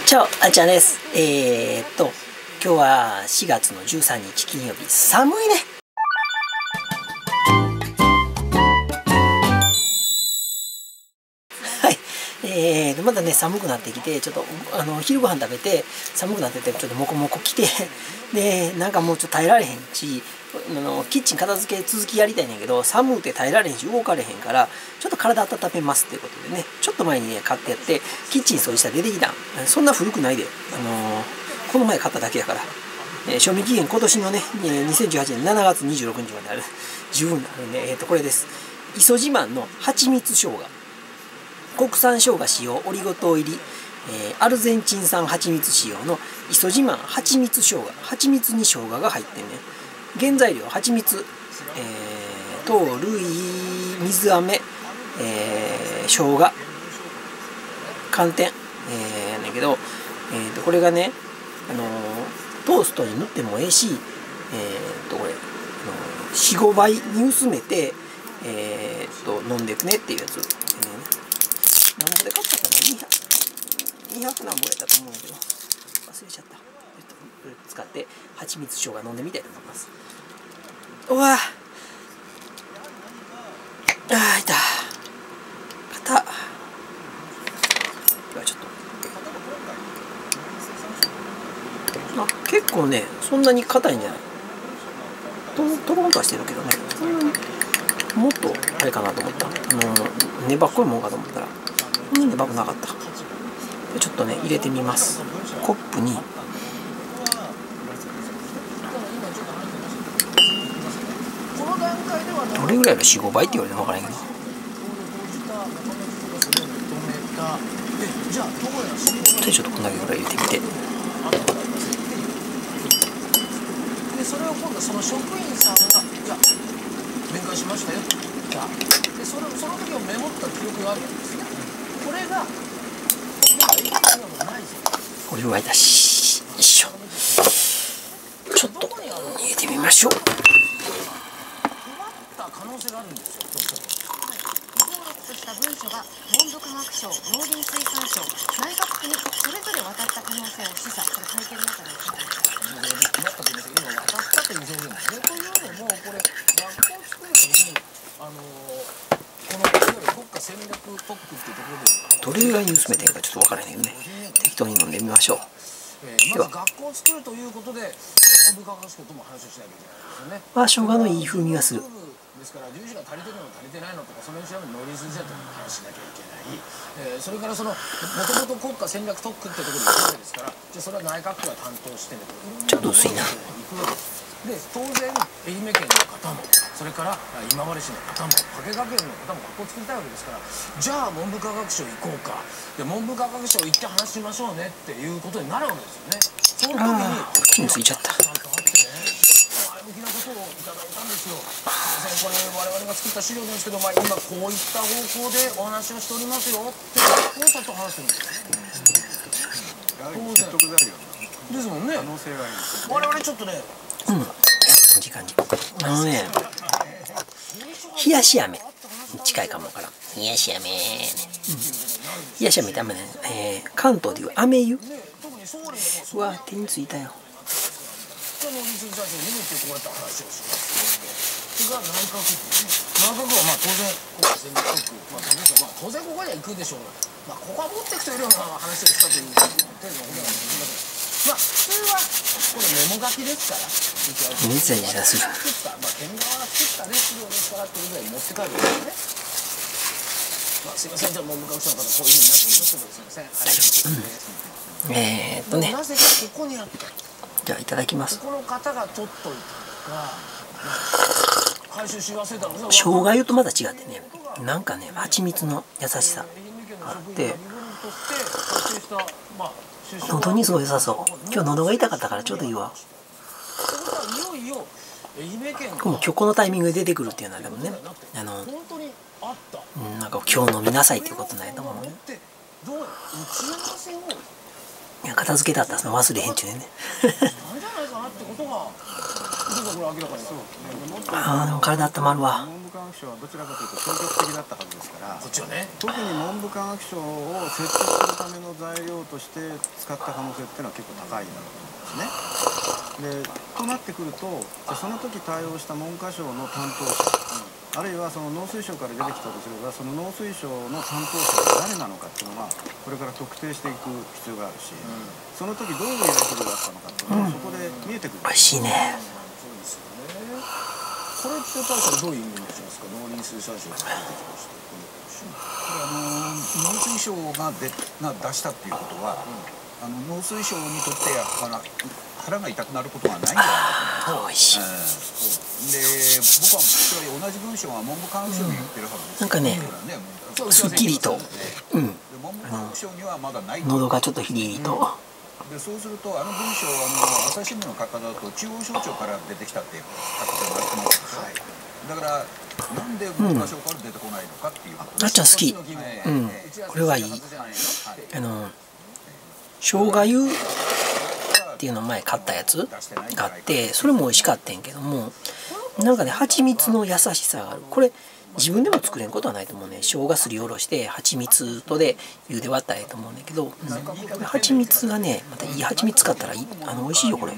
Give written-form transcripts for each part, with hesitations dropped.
チャオ、あっちゃんです。今日は4月の13日金曜日、寒いね。はい。まだね、寒くなってきて、ちょっと、昼ご飯食べて、寒くなってて、ちょっとモコモコ来て、で、なんかもうちょっと耐えられへんし、キッチン片付け続きやりたいねんけど、寒くて耐えられへんし、動かれへんから、ちょっと体温めますっていうことでね、ちょっと前にね、買ってやって、キッチン掃除したら出てきた。そんな古くないで。この前買っただけやから。賞味期限今年のね、2018年7月26日まである。十分あるんで、これです。磯自慢の蜂蜜生姜。国産生姜使用オリゴ糖入り、アルゼンチン産蜂蜜使用の磯自慢蜂蜜生姜。蜂蜜に生姜が入ってんね。原材料蜂蜜、糖類水飴、生姜寒天、だけど、これがね、トーストに塗ってもええし、これ4、5倍に薄めて、飲んでいくねっていうやつ。何ぼで買ったかな、200何ぼやったと思うんだけど忘れちゃった。使って蜂蜜生姜飲んでみたいと思います。うわ痛い肩。ではちょっと結構ね、そんなに硬いんじゃない。トロンとはしてるけどね、そんなにもっとあれかなと思った。粘っこいもんかと思ったらそんなに粘くなかった。でちょっとね入れてみます。コップにどれぐらいの4、5倍って言われるのか分からんけど、でちょっとこんだけぐらい入れてみて、 でそれを今度その職員さんが「じゃあ面会しましたよ」じゃあでその時をメモった記録があるわけですね。これが今ないぞ。 お湯沸いたし、よいしょ。ちょっと入れてみましょう。 可能性があるんですよ。 登録とした文書が文部科学省、農林水産省、内閣府にそれぞれ渡った可能性を示唆。これ会見の中でおっしゃってました。 今渡ったという表現ですね。というのもこれ学校を作るのにこのいわゆる国家戦略特区っていうところでどれぐらいに薄めてるかちょっと分からへんけどね、適当に飲んでみましょう。 まず学校を作るということで文部科学省とも話をしなきゃいけないんですよね。 生姜のいい風味がする。 ですから粒子が足りてるの足りてないのとかそれに調べる農林水産とも話しなきゃいけない、それからもともと国家戦略特区ってところで行くわけですから、じゃあそれは内閣府が担当してねとちょっと薄いな。 行くわけです。で当然愛媛県の方もそれから今治市の方も加計学園の方も学校を作りたいわけですから、じゃあ文部科学省行こうか、で文部科学省行って話しましょうねっていうことになるわけですよね。その時に口についちゃった。 ちゃんとあってね、前向きなことをいただいたんですよ。これ我々が作った資料なんですけど、今こういった方向でお話をしておりますよってこうさと話してるんですよ。説得材料ですもんね。可能性があります。我々ちょっとね、 いい感じ。冷やし飴に近いかもわからん。冷やし飴ね。冷やし飴ってね、関東でいう飴湯。うわ手についたよ。 農林水産省にもってこうやって話をします。それから内閣府ですね。内閣府は当然国家戦略特区、当然ここには行くでしょう。ここは持っていくというような話をしたという程度のことなんですけど。普通はこれメモ書きですから、 めちゃめちゃする。 県側が作ったね資料ですからっていうぐらい持って帰るんですね。すいません、じゃあ文部科学省の方こういうふうになっておりますけど、すいません。なぜかここにあった。 じゃあいただきます。 ここの方が取っといたのか、回収し忘れたのか。 生姜湯とまた違ってね、なんかね蜂蜜の優しさがあって喉にすごい良さそう。今日喉が痛かったからちょうどいいわ。今日このタイミングで出てくるっていうのはでもね、なんか今日飲みなさいっていうことないと思うね。いや片付けだったら忘れへんちゅうね。ああでも体温まるわ。 部科学省はどちらかというと消極的だったはずですから、 こっちはね。 特に文部科学省を設置するための材料として使った可能性っていうのは結構高いんだと思うんですね。でとなってくると、じゃあその時対応した文科省の担当者、あるいはその農水省から出てきたとすれば、その農水省の担当者が誰なのかっていうのはこれから特定していく必要があるし、その時どういうやり取りがあったのかっていうのはそこで見えてくる。 美味しいね。 そうですよね。これって大将どういう意味になりますか？農林水産省が出てきました。 農水省が出したっていうことは、農水省にとって腹が痛くなることはないんじゃないかと思います。 美味しい。 で、僕はそれ同じ文章は文部科学省に言ってるはずです。 なんかね、すっきりと、 文部科学省にはまだない。 喉がちょっとヒリヒリと。 でそうすると文章朝日新聞の書き方だと中央省庁から出てきたっていう書き方になってます。だからなんで文科省から出てこないのかっていう。 あっちゃん好き。これはいい。生姜湯っていうのを前買ったやつがあって、それも美味しかったんやけども、なんかね蜂蜜の優しさがある。これ自分でも作れんことはないと思うね。生姜すりおろして蜂蜜とで湯で割ったらいいと思うんだけど、蜂蜜がねまたいい蜂蜜使ったら美味しいよこれ。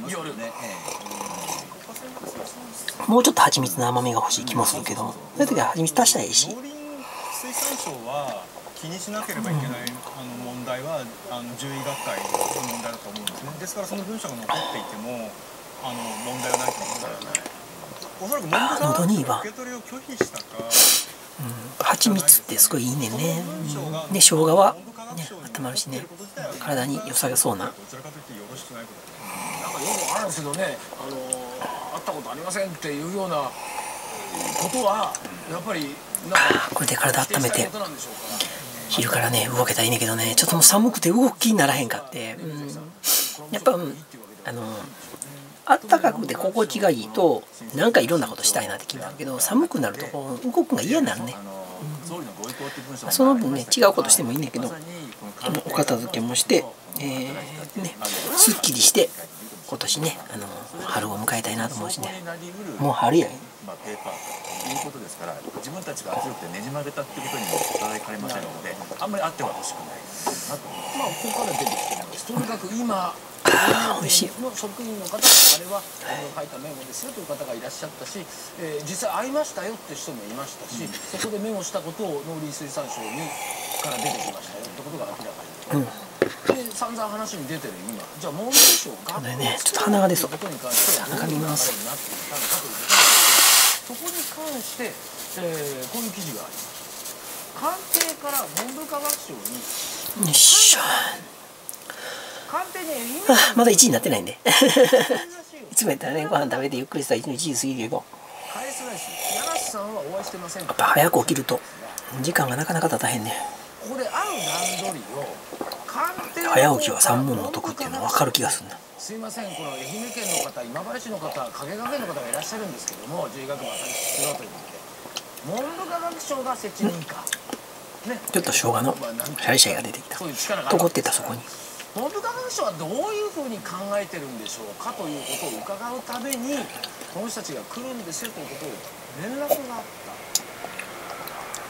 もうちょっと蜂蜜の甘みが欲しい気もするけど、そういう時は蜂蜜足したらいいし。 農林水産省は気にしなければいけない問題は獣医学会の問題だと思うんですね。ですからその文章が残っていても問題はないと思うんですよね。おそらく文部科学省が受け取りを拒否したか。 蜂蜜ってすごいいいねんね。で生姜はね温まるしね、体に良さそうな。 なんかよくあるんですけどね、会ったことありませんっていうようなことはやっぱりこれで体温めて昼からね動けたらいいねんけどね、ちょっともう寒くて動く気にならへんかって、やっぱあったかくて心地がいいとなんかいろんなことしたいなって気になるけど、寒くなるとこう動くのが嫌になるね。その分ね違うことしてもいいんだけど、お片付けもしてすっきりして今年ね春を迎えたいなと思うしね。もう春やね。 ペーパーということですから、自分たちが圧力でねじ曲げたっていうことにも疑いかねませんので、あんまりあってはほしくないなと思います。 ここから出てきてるんです。とにかく今美味しい。 の職員の方があれは書いたメモですよという方がいらっしゃったし、実際会いましたよって人もいましたし、そこでメモしたことを農林水産省から出てきましたよってことが明らかに。で散々話に出てる今、じゃあ文部省がこれねちょっと鼻が出そう。 ことに関してはどういう流れになっていたのかということなんですけど、そこに関して、こういう記事があります。官邸から文部科学省によっしゃ。 官邸にまだ1時になってないんでいつもやったらねご飯食べてゆっくりしたら1時過ぎるけど、 返せないし、柳瀬さんはお会いしてませんか？ やっぱ早く起きると時間がなかなか経たへんね。 ここで会う段取りを官邸早起きは三文の得っていうの分かる気がするな。 すいません、この愛媛県の方、今治市の方、影学園の方がいらっしゃるんですけども、獣医学部朝日出場ということで、文部科学省が設置認可、ね、 ちょっと生姜のシャリシャリが出てきた。残ってたそこに。 文部科学省はどういうふうに考えてるんでしょうかということを伺うためにこの人たちが来るんですよということを連絡があった。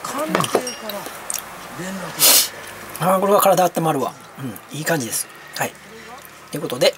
官邸から連絡があった。 これは体温まるわ。いい感じです。はい。ということで、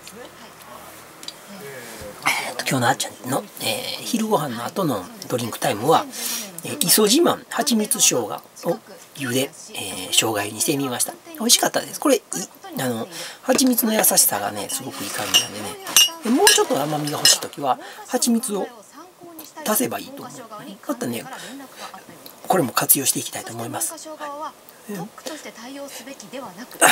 今日のあっちゃんの、昼ご飯の後のドリンクタイムは、磯自慢蜂蜜生姜を湯で、生姜湯にしてみました。美味しかったです。これ蜂蜜の優しさがねすごくいい感じなんでね。もうちょっと甘みが欲しい時は蜂蜜を足せばいいと思う。またねこれも活用していきたいと思います。 特区として対応すべきではなく、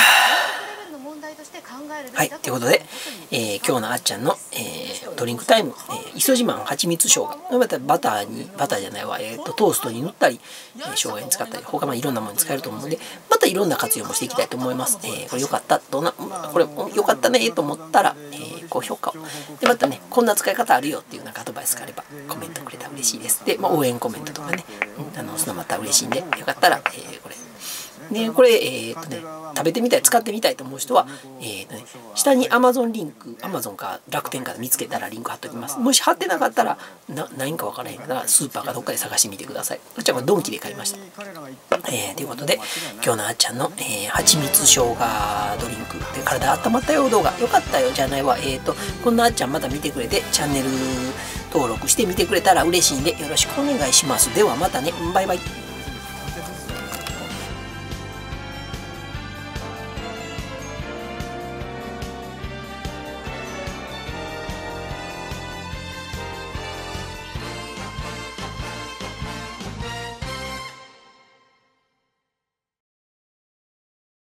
はい、ということで、今日のあっちゃんの、ドリンクタイム、磯自慢蜂蜜生姜、またバターじゃないわ、トーストに塗ったり、生姜に使ったり、他いろんなものに使えると思うので、またいろんな活用もしていきたいと思います。これ良かった、これ良かったねと思ったら、高評価を。で、またね、こんな使い方あるよっていうなんかアドバイスがあれば、コメントくれたら嬉しいです。で、応援コメントとかね、そのまた嬉しいんで、よかったら、これ、 ね、これ、食べてみたい、使ってみたいと思う人は、下に Amazon リンク、Amazon か楽天かで見つけたらリンク貼っておきます。もし貼ってなかったら、何か分からへんからスーパーかどっかで探してみてください。あっちゃんはドンキで買いました。ということで、今日のあっちゃんの、蜂蜜生姜ドリンクで体温まったよ動画、よかったよじゃないわ。こんなあっちゃんまた見てくれて、チャンネル登録してみてくれたら嬉しいんでよろしくお願いします。ではまたね、バイバイ。